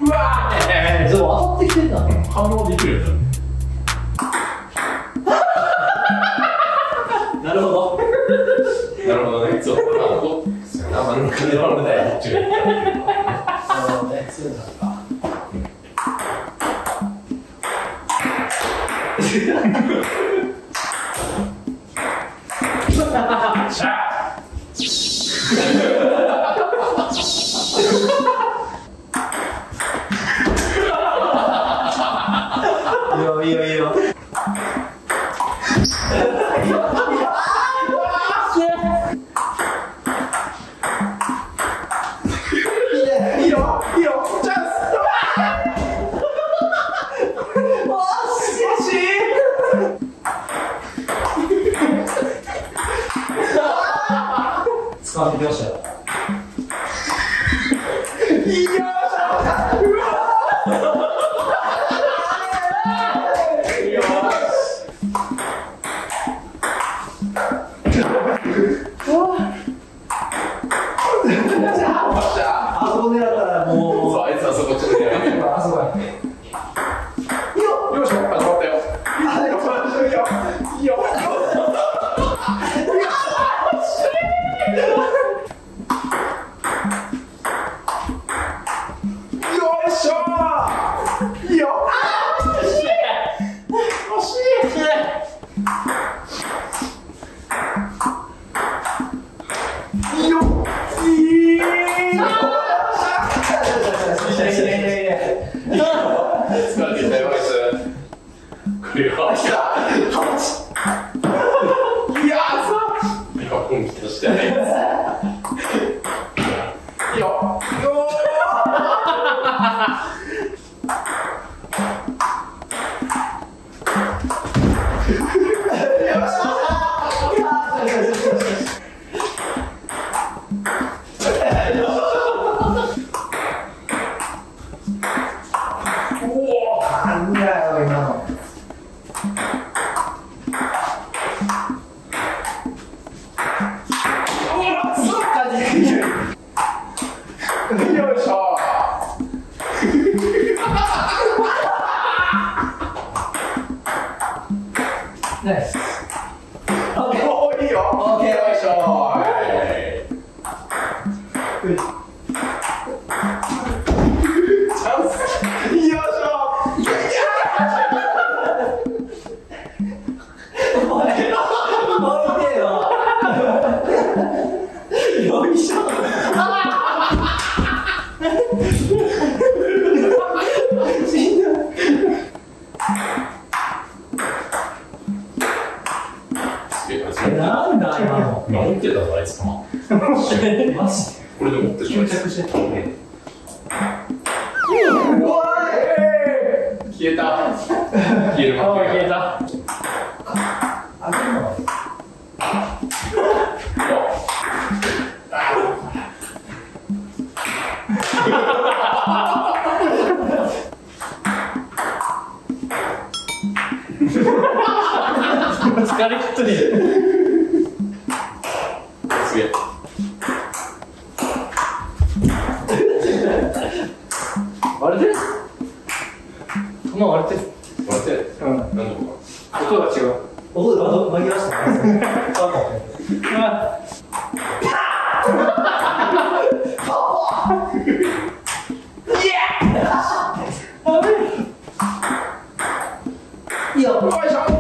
わー、でも当たってきてんだ。 反応できるよね。 なるほど。 なるほどね。そう。真ん中で割るだよ。こっちが。 そうね、そういうのか。 しゃいいよいいよいいよ。使われてきましたよ。いいよー。あそこ狙ったらもう。 そう、あいつはそこちょっと狙ってる。 あそこや。 よいしょ、始まったよ。いいよ。なんだ今の。 持ってたぞあいつ球。 マジで。 これで持ってる。 吸着してた。 消えた。消える。 消えた。開けるの。疲れきっとね。 すげえ。 割れてる？球割れてる。 割れてる。 うん。 なんでこ音が違う。音が紛らわしたね。いいよ。よいしょ。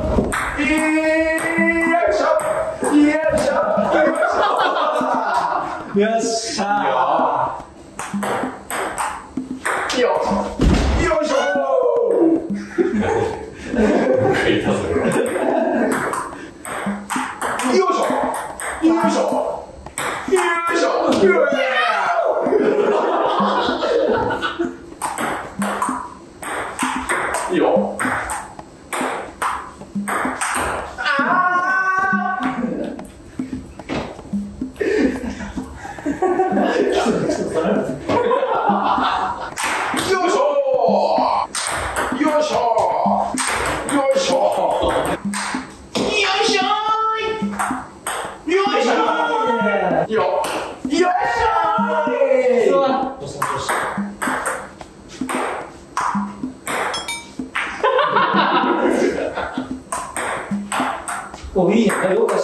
よっしゃー。いいよ。よいしょー。 いたぞ。 よいしょ。よいしょ。よいしょ。 いいよ。 お、いいね。よくした。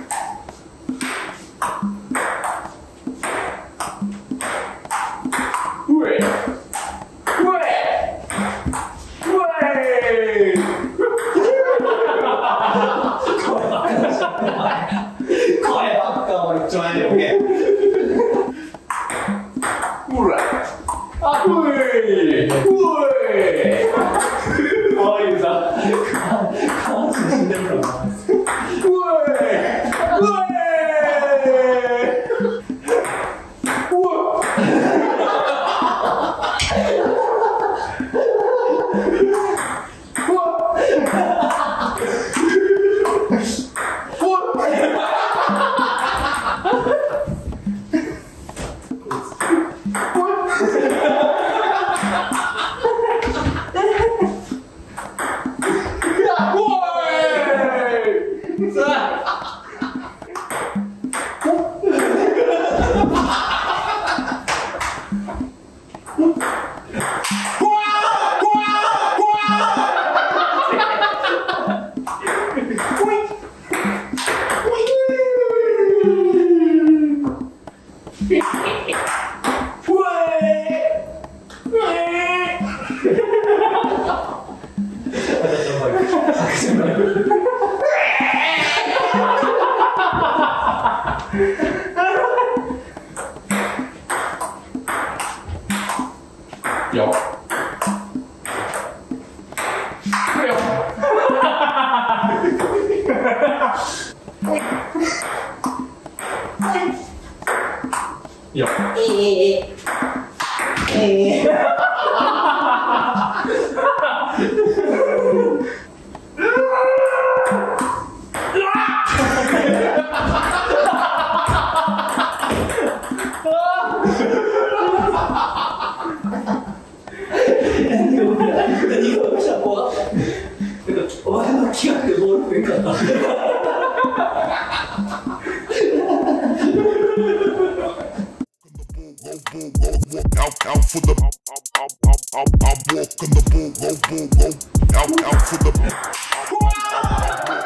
声ばっか俺一番よけ。 ほら。あ、うい。 ああいうさ、下半身死んでるからな。 よ。よ。 お前の気がってボールペンかった。 Out for the I'm walking the bull, out for the